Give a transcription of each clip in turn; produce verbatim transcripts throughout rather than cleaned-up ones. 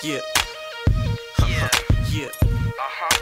Yeah. Uh-huh. Yeah. Uh-huh.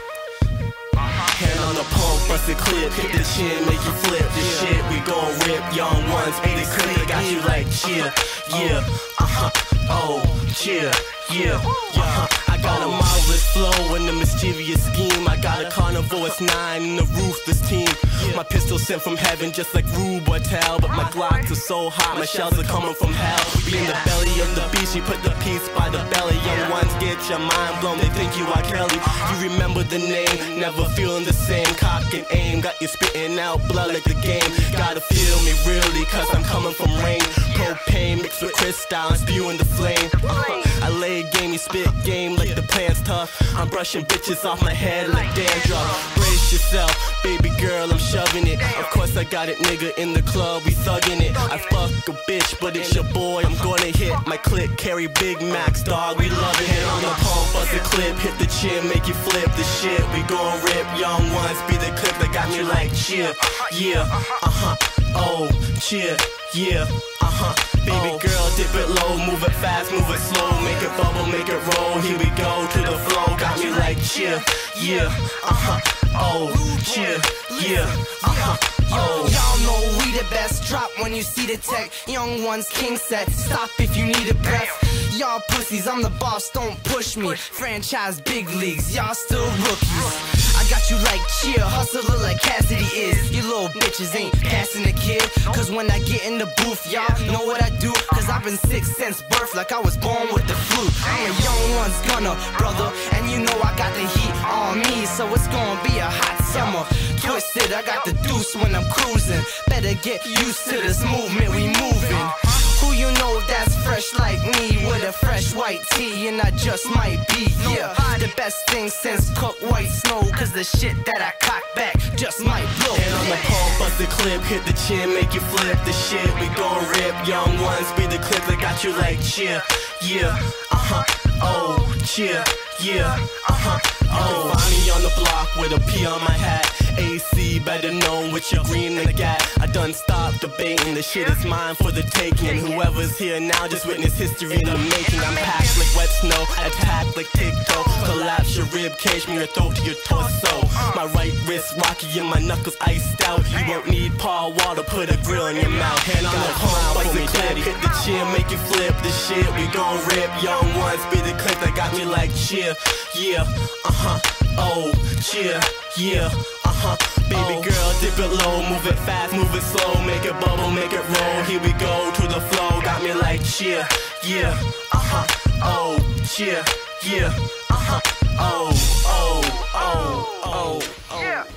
Uh-huh. Hand on the pump, bust a clip, hit the chin, make you flip. This shit we gon' rip, young ones, be the clip, got you like cheer, yeah, uh-huh, oh, cheer, yeah, uh-huh. I got a marvelous flow and a mischievous scheme. I got a carnivorous nine and a ruthless team. My pistol sent from heaven just like Rue Bartel, but my Glocks are so hot, my shells are coming from hell. We in the belly of the beast, we put the piece by the belly. Young ones get your mind blown, they think you are Kelly. You remember the name, never feeling the same. Cock and aim, got you spitting out blood like the game. Gotta feel me really, cause I'm coming from rain. Propane mixed with crystal and spewing the flame. uh-huh. I lay game, you spit game like the plan's tough. I'm brushing bitches off my head like dandruff. Brace yourself, baby girl, I'm shoving it. Of course I got it, nigga, in the club, we thugging it. I fuck a bitch, but it's your boy, I'm gonna hit my clip. Carry Big Macs, dog, we love it. Hand on the pump, bust a clip, hit the chin, make you flip the shit. We gon' rip, young ones, be the clip that got you like cheer, yeah, uh-huh, oh, cheer, yeah, uh-huh. Baby girl, dip it low, move it fast, move it slow, make it bubble, make it roll. Here we go, to the flow, got me like cheer, yeah, uh-huh, oh, cheer, yeah, uh-huh, oh. Y'all know we the best. Drop when you see the tech. Young ones, king set. Stop if you need a breath. Y'all pussies, I'm the boss, don't push me. Franchise big leagues, y'all still rookies. I got you like cheer, hustler like Cassidy is. You little bitches ain't passing the kid. Cause when I get in the booth, y'all know what I do. Cause I've been sick since birth, like I was born with the flu. I'm a young one's gunner, brother, and you know I got the heat on me. So it's gonna be a hot summer. Twisted, I got the deuce when I'm cruising. Better get used to this movement, we moving. Who you know that's fresh like me, with a fresh white tee, and I just might be, yeah, the best thing since cooked white snow. Cause the shit that I cock back just might blow. Hand on the pump, bust the clip, hit the chin, make you flip the shit. We gon' rip, young ones, be the clip that got you like cheer, yeah, uh-huh, oh, cheer, yeah, uh-huh, oh. Find me on the block with a P on my hat. A C, better known with your green and the gat. I done stopped debating, the shit is mine for the taking. Whoever's here now just witness history in the making. I'm packed like wet snow, attack like tic-toe. Collapse your rib cage from your throat to your torso. My right wrist rocky and my knuckles iced out. You won't need Paul Wall to put a grill in your mouth. Hand on the pump, bust the clip, hit the chin, make you flip the shit. We gon' rip, young ones, be the clip that got me like cheer, yeah, uh-huh, oh, cheer, yeah, uh-huh. Baby girl, dip it low, move it fast, move it slow, make it bubble, make it roll. Here we go, to the flow, got me like cheer, yeah, uh-huh, oh, cheer, yeah, uh-huh, oh, oh, oh, oh, oh.